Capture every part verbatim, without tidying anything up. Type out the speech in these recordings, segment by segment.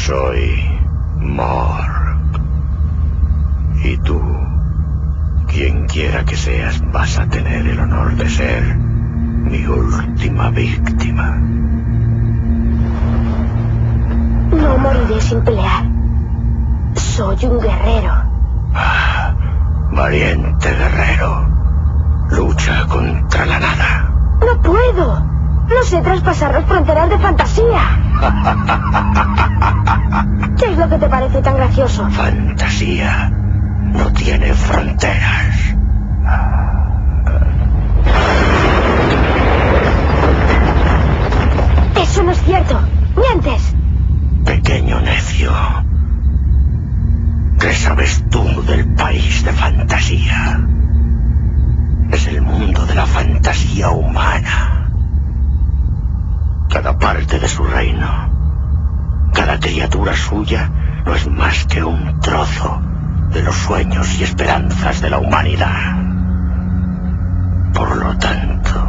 Soy Mork. Y tú, quien quiera que seas, vas a tener el honor de ser mi última víctima. No moriré sin pelear. Soy un guerrero. Ah, valiente guerrero. Lucha contra la nada. ¡No puedo! No sé traspasar las fronteras de fantasía. ¿Qué es lo que te parece tan gracioso? Fantasía no tiene fronteras. Eso no es cierto. ¡Mientes! Pequeño necio. ¿Qué sabes tú del país de fantasía? Es el mundo de la fantasía humana. Cada parte de su reino, cada criatura suya, no es más que un trozo de los sueños y esperanzas de la humanidad. Por lo tanto,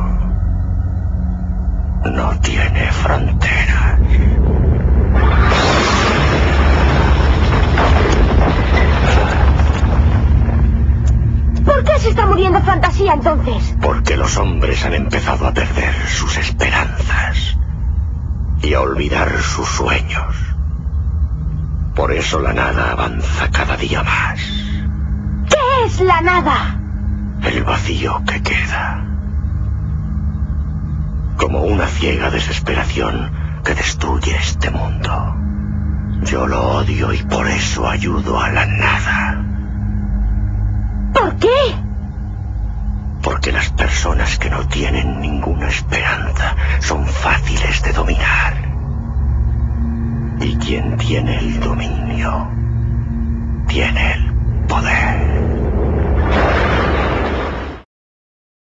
no tiene fronteras. ¿Por qué se está muriendo fantasía entonces? Porque los hombres han empezado a perder sus esperanzas y a olvidar sus sueños. Por eso la nada avanza cada día más. ¿Qué es la nada? El vacío que queda. Como una ciega desesperación que destruye este mundo. Yo lo odio y por eso ayudo a la nada. ¿Por qué? Porque las personas que no tienen ninguna esperanza son fáciles de dominar. Y quien tiene el dominio, tiene